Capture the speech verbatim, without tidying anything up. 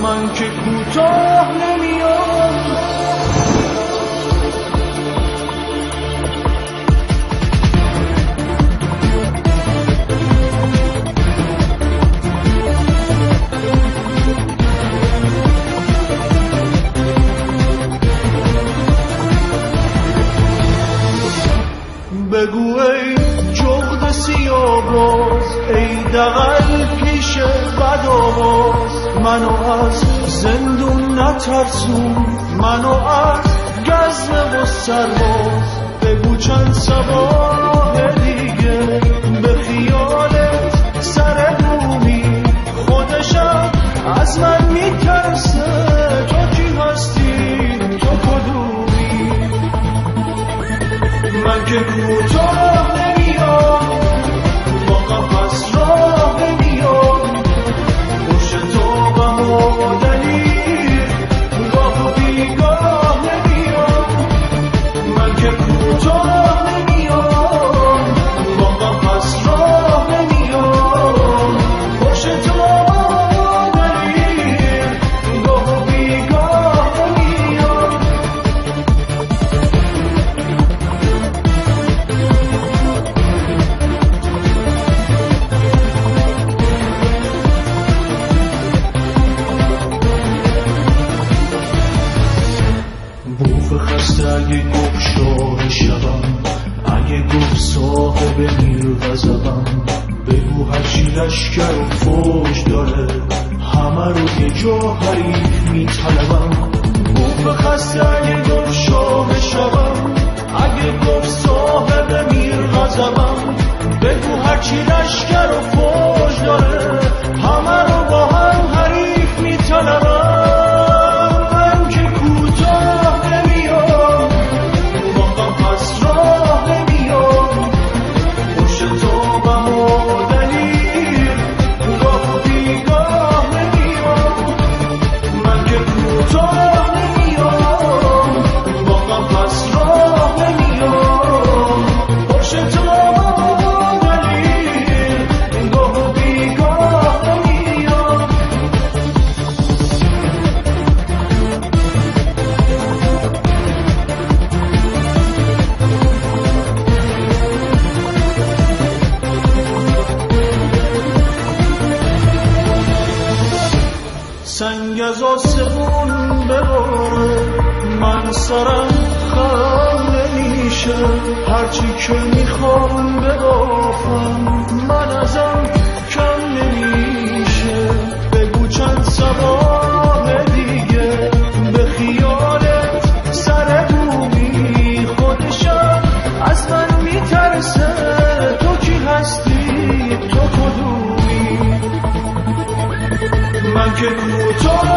من که کوتاه نمیام. بگو ای جغد سیاه‌باز، ای دغل پیش بدآواز، منو از زندون نترسون، منو از گزمه و سرباز. بگو چند صباح دیگه به خیالت سر بومی، خودشم از من میترسه. تو کی هستی؟ تو کدومی؟ من که کوتاه نمیام، با قفس راه نمیام، پشت تو غم و دلیل گاه و بیگاه نمیام. من که کوتاه نمیام، با قفس راه نمیام، پشت تو دلیل گاه و بیگاه نمیام. بوف خسته اگه گفت شاه شبم، اگه گفت صاحب میر غضبم، بگو هرچی لشکر و فوج داره همه رو یه جا حریف میطلبم. بوف خسته اگه گفت شاه شبم، اگه گفت صاحب میر غضبم، بگو هرچی لشکر و فوج داره همه رو با هم حریف میطلبم. سنگ از آسمون بباره، من سرم خم نمیشه، هرچی که میخوام ببافم من ازم کم نمیشه. بگو چند صباح دیگه به خیالت سر بومی، خودشم از من میترسه. تو کی هستی؟ تو کدومی؟ من که کوتاه